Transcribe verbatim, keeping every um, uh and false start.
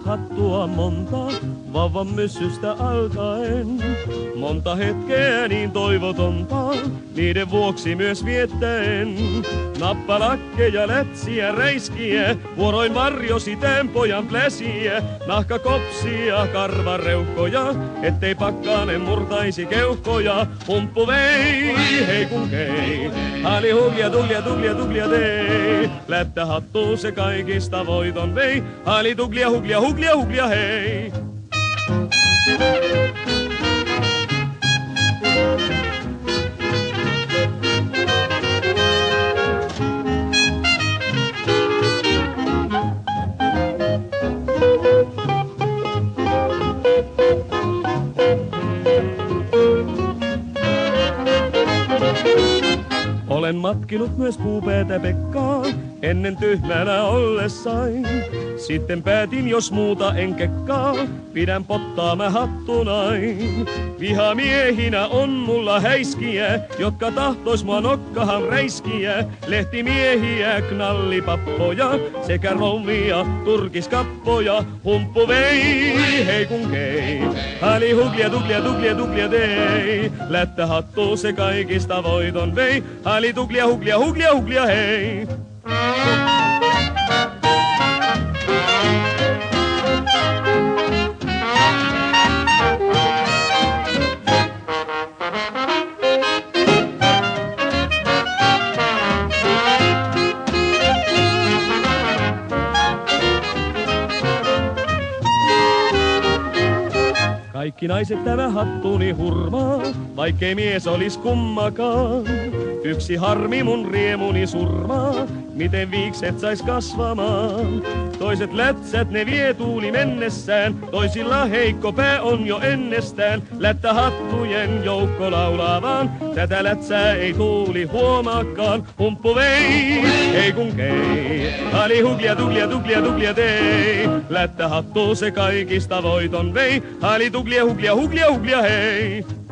hattua monta, vauvan myssystä alkaen. Monta hetkeä niin toivotonta, niiden vuoksi myös viettäen. Nappalakkeja, lätsiä, reiskiä, vuoroin varjosi tämän pojan pläsiä. Nahkakopsia, karvareuhkoja, ettei pakkanen murtaisi keuhkoja. Humppu vei, hei kun kei, ali huglia, tuglia, tuglia, tuglia tei. Lättä hattuu se kaikista voiton vei, ali tuglia, huglia, huglia, huglia hei. Olen matkinut myös puupäätä Pekkaa, ennen tyhmänä ollessain. Sitten päätin, jos muuta en kekkaa, pidän pottaa mä hattunain. Vihamiehinä on mulla häiskiä, jotka tahtois mua nokkahan reiskiä. Lehtimiehiä, knallipappoja, sekä rouvia, turkiskappoja. Humppu vei, hei kun kei, ali huglia, tuglia, tuglia, tuglia tei. Lättä hattuu se kaikista voiton vei, ali tuglia, huglia, huglia, huglia hei. Kaikki naiset tämä hattuni hurmaa, vaikkei mies olis kummakaan. Yksi harmi mun riemuni surmaa, miten viikset sais kasvamaan. Toiset lätsät ne vie tuuli mennessään, toisilla heikko pää on jo ennestään. Lättähattujen joukko laulaa vaan, tätä lätsää ei tuuli huomaakaan. Humppu vei, hei kun kei, ali huglia, tuglia, tuglia, tuglia tei. Lättähattu se kaikista voiton vei, ali tuglia, huglia, huglia, huglia hei.